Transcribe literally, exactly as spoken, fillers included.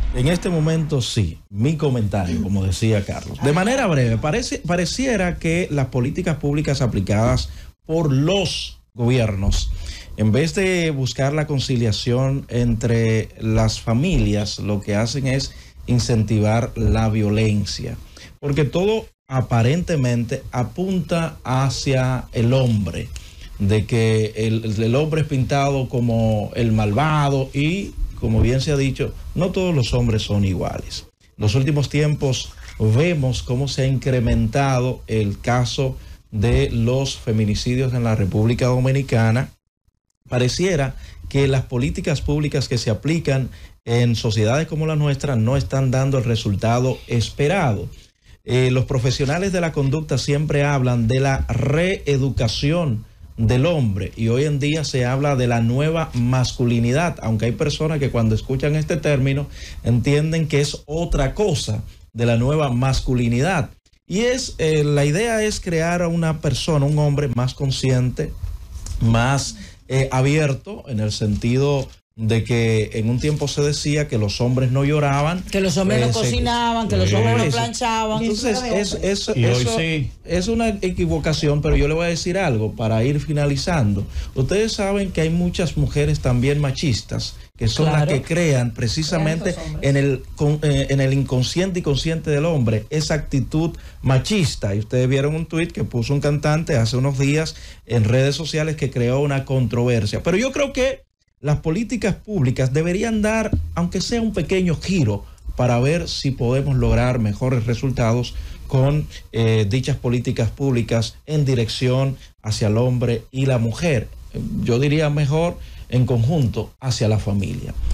En este momento sí, mi comentario, como decía Carlos. De manera breve, parece, pareciera que las políticas públicas aplicadas por los gobiernos, en vez de buscar la conciliación entre las familias, lo que hacen es incentivar la violencia, porque todo aparentemente apunta hacia el hombre, de que el, el hombre es pintado como el malvado y, como bien se ha dicho, no todos los hombres son iguales. En los últimos tiempos vemos cómo se ha incrementado el caso de los feminicidios en la República Dominicana. Pareciera que las políticas públicas que se aplican en sociedades como la nuestra no están dando el resultado esperado. Eh, los profesionales de la conducta siempre hablan de la reeducación del hombre y hoy en día se habla de la nueva masculinidad, aunque hay personas que cuando escuchan este término entienden que es otra cosa de la nueva masculinidad. Y es eh, la idea es crear a una persona, un hombre más consciente, más eh, abierto, en el sentido de que en un tiempo se decía que los hombres no lloraban, que los hombres eh, no cocinaban, que los hombres no planchaban. Entonces es, es, es, eso sí. es una equivocación, pero yo le voy a decir algo para ir finalizando. Ustedes saben que hay muchas mujeres también machistas, que son claro. las que crean precisamente en el, con, eh, en el inconsciente y consciente del hombre esa actitud machista. Y ustedes vieron un tuit que puso un cantante hace unos días en redes sociales que creó una controversia. Pero yo creo que las políticas públicas deberían dar, aunque sea un pequeño giro, para ver si podemos lograr mejores resultados con eh, dichas políticas públicas en dirección hacia el hombre y la mujer. Yo diría mejor en conjunto hacia la familia.